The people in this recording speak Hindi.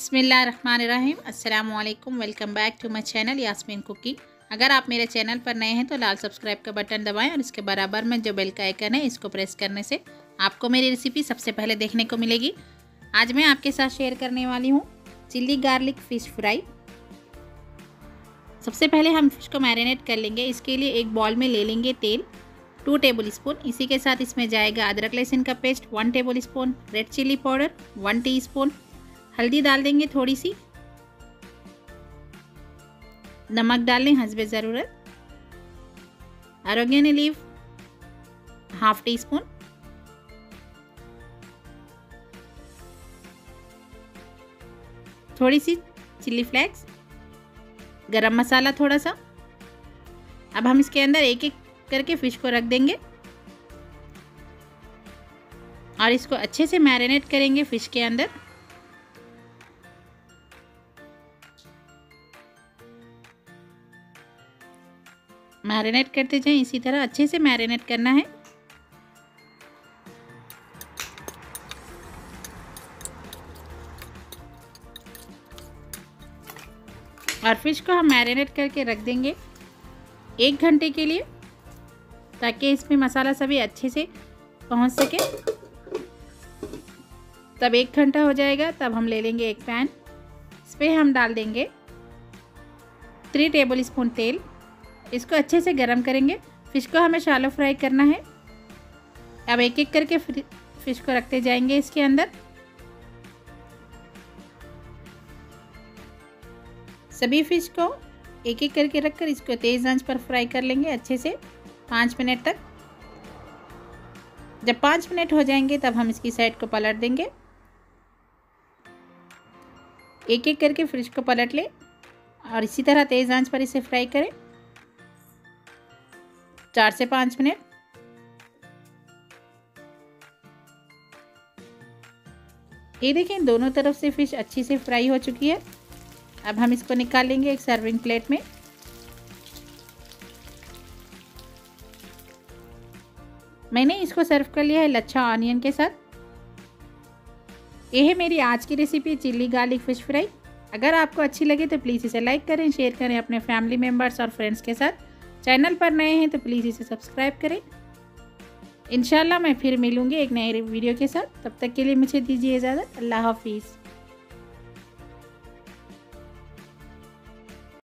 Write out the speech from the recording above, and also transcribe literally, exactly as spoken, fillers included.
बिस्मिल्लाहिर्रहमानिर्रहीम। अस्सलाम वालेकुम। Welcome back to my channel Yasmin cooking. अगर आप मेरे चैनल पर नए हैं तो लाल सब्सक्राइब का बटन दबाएं और इसके बराबर में जो बेल का आइकन है इसको प्रेस करने से आपको मेरी रेसिपी सबसे पहले देखने को मिलेगी। आज मैं आपके साथ शेयर करने वाली हूँ चिल्ली गार्लिक फ़िश फ्राई। सबसे पहले हम फिश को मैरिनेट कर लेंगे। इसके लिए एक बॉल में ले लेंगे तेल टू टेबल स्पून। इसी के साथ इसमें जाएगा अदरक लहसुन का paste one tablespoon, red chilli powder one teaspoon, हल्दी डाल देंगे थोड़ी सी, नमक डाल लें हस्बे ज़रूरत, oregano leaf half teaspoon, थोड़ी सी चिल्ली फ्लेक्स, गरम मसाला थोड़ा सा। अब हम इसके अंदर एक एक करके फिश को रख देंगे और इसको अच्छे से मैरिनेट करेंगे फिश के अंदर। मैरिनेट करते जाएं, इसी तरह अच्छे से मैरिनेट करना है। और फिश को हम मैरिनेट करके रख देंगे एक घंटे के लिए, ताकि इसमें मसाला सभी अच्छे से पहुंच सके। तब एक घंटा हो जाएगा, तब हम ले लेंगे एक पैन। इस पर हम डाल देंगे थ्री टेबल स्पून तेल। इसको अच्छे से गरम करेंगे। फ़िश को हमें शैलो फ्राई करना है। अब एक एक करके फ़िश को रखते जाएंगे इसके अंदर। सभी फ़िश को एक एक करके रखकर इसको तेज़ आंच पर फ्राई कर लेंगे अच्छे से पाँच मिनट तक। जब पाँच मिनट हो जाएंगे तब हम इसकी साइड को पलट देंगे। एक एक करके फ़िश को पलट लें और इसी तरह तेज़ आंच पर इसे फ्राई करें चार से पाँच मिनट। ये देखें दोनों तरफ से फ़िश अच्छी से फ्राई हो चुकी है। अब हम इसको निकाल लेंगे एक सर्विंग प्लेट में। मैंने इसको सर्व कर लिया है लच्छा ऑनियन के साथ। ये है मेरी आज की recipe chilli garlic fish fry. अगर आपको अच्छी लगे तो प्लीज़ इसे लाइक करें, शेयर करें अपने फैमिली मेम्बर्स और फ्रेंड्स के साथ। चैनल पर नए हैं तो प्लीज़ इसे सब्सक्राइब करें। इंशाल्लाह मैं फिर मिलूँगी एक नए वीडियो के साथ। तब तक के लिए मुझे दीजिए इजाज़त। अल्लाह हाफिज़।